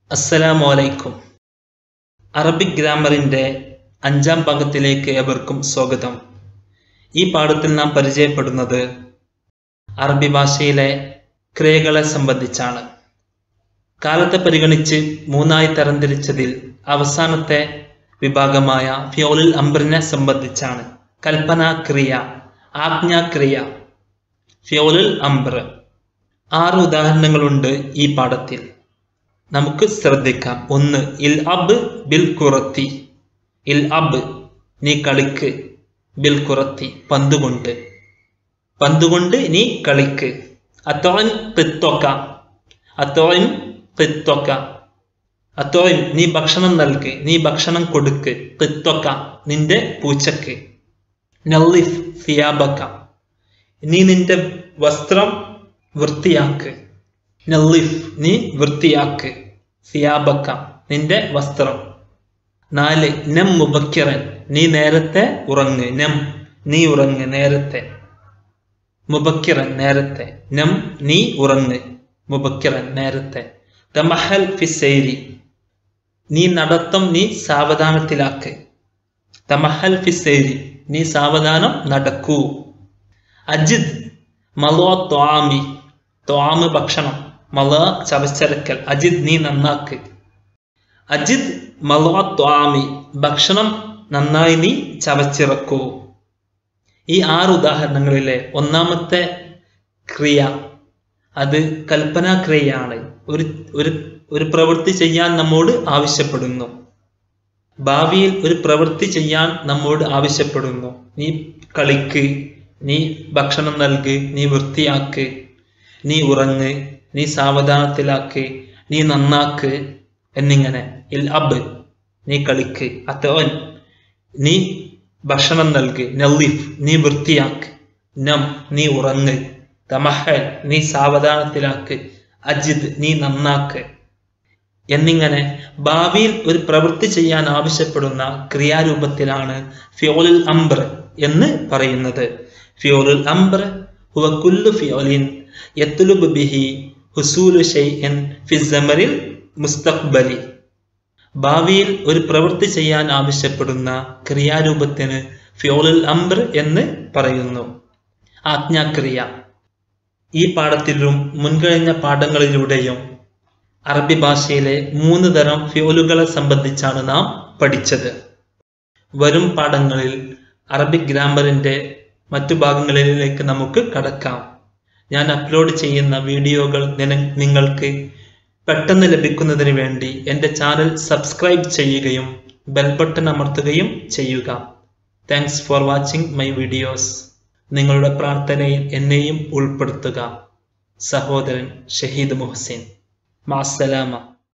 അസ്സലാമലൈക്കും. അറബിക് ഗ്രാമറിൻ്റെ 5-ാം ഭാഗത്തിലേക്ക് ഏവർക്കും സ്വാഗതം. ഈ പാഠത്തിൽ നാം പരിചയപ്പെടുന്നത് അറബി ഭാഷയിലെ ക്രിയകളെ സംബന്ധിച്ചാണ്. കാലത്തെ പരിഗണിച്ച് 3ആയി തരംതിരിച്ചതിൽ അവസാനത്തെ വിഭാഗമായ ഫിയോലുൽ അംറിനെ സംബന്ധിച്ചാണ്. കൽപ്പനാക്രിയ, ആജ്ഞാക്രിയ, ഫിയോലുൽ അംർ. 6 ഉദാഹരണങ്ങളുണ്ട് ഈ പാഠത്തിൽ. നമുക്ക് ശ്രദ്ധിക്കാം. 1. ഇൽ അബ് ബിൽ കുറത്തി. ഇൽ അബ് നീ കളിക്ക്, ബിൽ കുറത്തി പന്തുകൊണ്ട്, പന്തുകൊണ്ട് നീ കളിക്ക്. അത്തോൻ തിത്തൊക്ക, അത്തോൻ തിത്തൊക്ക, അത്തോൻ നീ ഭക്ഷണം നൽക്, നീ ഭക്ഷണം കൊടുക്ക്. തിത്തൊക്ക നിന്റെ പൂച്ചക്ക്. നല്ലിഫ് സിയാബക്ക നീ നിന്റെ വസ്ത്രം വൃത്തിയാക്ക്. നല്ലിഫ് നീ വൃത്തിയാക്ക്. സിയാബക്ക നിന്റെ വസ്ത്രം. 4. നം മുബക്കിറൻ നീ നേരത്തെ ഉറങ്ങ്. നം നീ ഉറങ്ങ് നേരത്തെ. മുബക്കിറൻ നേരത്തെ. നം നീ ഉറങ്ങ്. മുബക്കിറൻ നേരത്തെ. തമഹൽ ഫിസൈരി നീ നടത്തം നീ സാവധാനത്തിലാക്ക്. തമഹൽ ഫിസൈരി നീ സാവധാനം നടക്കൂ. അജിദ് മലോ ത്വാമി ത്വാമ് ഭക്ഷണം, മല ചവച്ചരക്കൽ, അജിദ് നീ നന്നാക്ക്. അജിദ് മലോ ത്വാമി ഭക്ഷണം നന്നായി നീ ചവച്ചിറക്കൂ. ഈ 6 ഉദാഹരണങ്ങളിലെ 1-ാമത്തെ ക്രിയ അത് കൽപ്പനാക്രിയയാണ്. ഒരു പ്രവൃത്തി ചെയ്യാൻ നമ്മോട് ആവശ്യപ്പെടുന്നു. ഭാവിയിൽ ഒരു പ്രവൃത്തി ചെയ്യാൻ നമ്മോട് ആവശ്യപ്പെടുന്നു. നീ കളിക്ക്, നീ ഭക്ഷണം നൽക്, നീ വൃത്തിയാക്ക്, നീ ഉറങ്ങ്, നീ സാവധാനത്തിലാക്ക്, നീ നന്നാക്ക് എന്നിങ്ങനെ. ഇൽ അബ് നീ കളിക്ക്. അത്തോൻ നീ ഭക്ഷണം നൽക്. നല്ലിഫ് നീ വൃത്തിയാക്ക്. നം നീ ഉറങ്ങ്. തമഹൽ നീ സാവധാനത്തിലാക്ക്. അജിദ് നീ നന്നാക്ക് എന്നിങ്ങനെ ഭാവിയിൽ ഒരു പ്രവൃത്തി ചെയ്യാൻ ആവശ്യപ്പെടുന്ന ക്രിയാരൂപത്തിലാണ് ഫിയോലുൽ അംർ എന്ന് പറയുന്നത്. ഫിയോലുൽ അംർ ഹുവ കുല്ലു ഫിയോലിൻ യത്ലുബ് ബിഹി ഹുസൂലു ഷൈഇൻ ഫി സമറിൽ മുസ്തഖ്ബലി. ഭാവിയിൽ ഒരു പ്രവൃത്തി ചെയ്യാൻ ആവശ്യപ്പെടുന്ന ക്രിയാരൂപത്തിന് ഫിയോലുൽ അംർ എന്ന് പറയുന്നു. ആജ്ഞാക്രിയ. ഈ പാഠത്തിലും മുൻകഴിഞ്ഞ പാഠങ്ങളിലൂടെയും അറബി ഭാഷയിലെ 3 തരം ഫിയോലുകളെ സംബന്ധിച്ചാണ് നാം പഠിച്ചത്. വരും പാഠങ്ങളിൽ അറബിക് ഗ്രാമറിന്റെ മറ്റു ഭാഗങ്ങളിലേക്ക് നമുക്ക് കടക്കാം. ഞാൻ അപ്ലോഡ് ചെയ്യുന്ന വീഡിയോകൾ നിങ്ങൾക്ക് പെട്ടെന്ന് ലഭിക്കുന്നതിന് വേണ്ടി എൻ്റെ ചാനൽ സബ്സ്ക്രൈബ് ചെയ്യുകയും ബെൽ ബട്ടൺ അമർത്തുകയും ചെയ്യുക. Thanks for watching my videos. നിങ്ങളുടെ പ്രാർത്ഥനയിൽ എന്നെയും ഉൾപ്പെടുത്തുക. സഹോദരൻ ഷഹീദ് മുഹസിൻ. മഅസ്സലാമ.